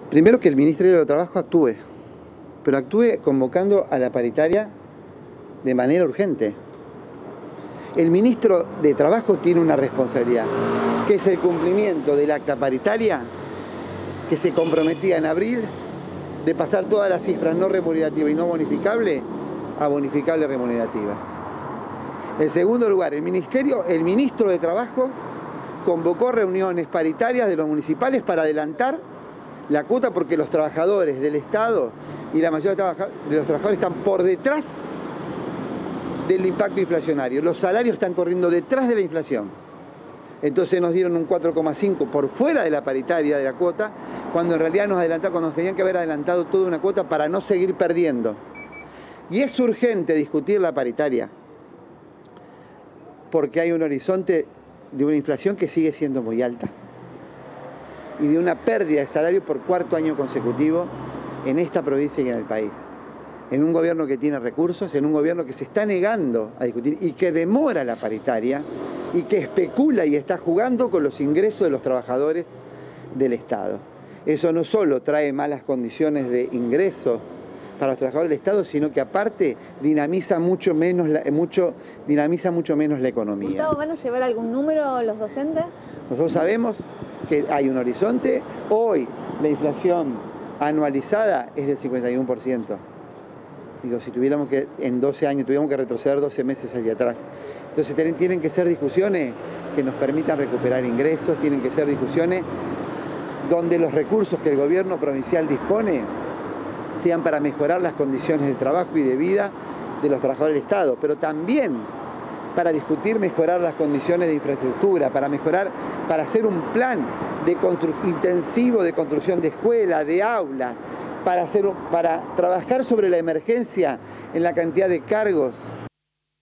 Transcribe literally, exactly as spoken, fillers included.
Primero que el Ministerio de Trabajo actúe, pero actúe convocando a la paritaria de manera urgente. El ministro de Trabajo tiene una responsabilidad, que es el cumplimiento del acta paritaria que se comprometía en abril de pasar todas las cifras no remunerativas y no bonificables a bonificable remunerativa. En segundo lugar, el ministerio, el ministro de Trabajo convocó reuniones paritarias de los municipales para adelantar la cuota porque los trabajadores del Estado y la mayoría de los trabajadores están por detrás del impacto inflacionario. Los salarios están corriendo detrás de la inflación. Entonces nos dieron un cuatro coma cinco por fuera de la paritaria de la cuota, cuando en realidad nos adelantaron, cuando nos tenían que haber adelantado toda una cuota para no seguir perdiendo. Y es urgente discutir la paritaria, porque hay un horizonte de una inflación que sigue siendo muy alta y de una pérdida de salario por cuarto año consecutivo en esta provincia y en el país. En un gobierno que tiene recursos, en un gobierno que se está negando a discutir y que demora la paritaria y que especula y está jugando con los ingresos de los trabajadores del Estado. Eso no solo trae malas condiciones de ingreso para los trabajadores del Estado, sino que aparte dinamiza mucho menos la, mucho, dinamiza mucho menos la economía. Gustavo, ¿van a llevar algún número los docentes? Nosotros sabemos que hay un horizonte. Hoy la inflación anualizada es del cincuenta y uno por ciento. Digo, si tuviéramos que, en doce años, tuviéramos que retroceder doce meses hacia atrás. Entonces tienen que ser discusiones que nos permitan recuperar ingresos, tienen que ser discusiones donde los recursos que el gobierno provincial dispone sean para mejorar las condiciones de trabajo y de vida de los trabajadores del Estado, pero también para discutir mejorar las condiciones de infraestructura, para mejorar, para hacer un plan de intensivo de construcción de escuelas, de aulas, para, hacer, para trabajar sobre la emergencia en la cantidad de cargos